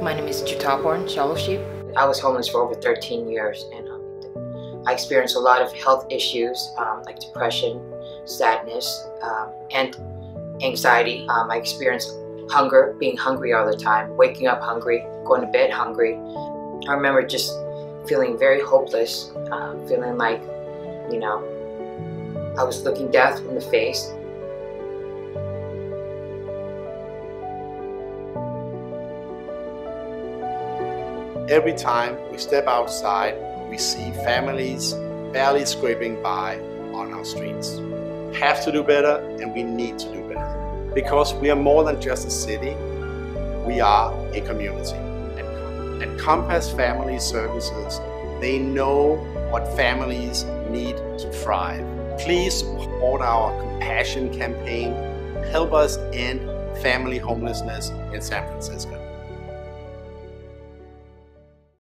My name is Juthaporn, Shallow Sheep. I was homeless for over 13 years, and I experienced a lot of health issues like depression, sadness, and anxiety. I experienced hunger, being hungry all the time, waking up hungry, going to bed hungry. I remember just feeling very hopeless, feeling like, I was looking death in the face. Every time we step outside, we see families barely scraping by on our streets. We have to do better, and we need to do better. Because we are more than just a city, we are a community. At Compass Family Services, they know what families need to thrive. Please support our compassion campaign. Help us end family homelessness in San Francisco.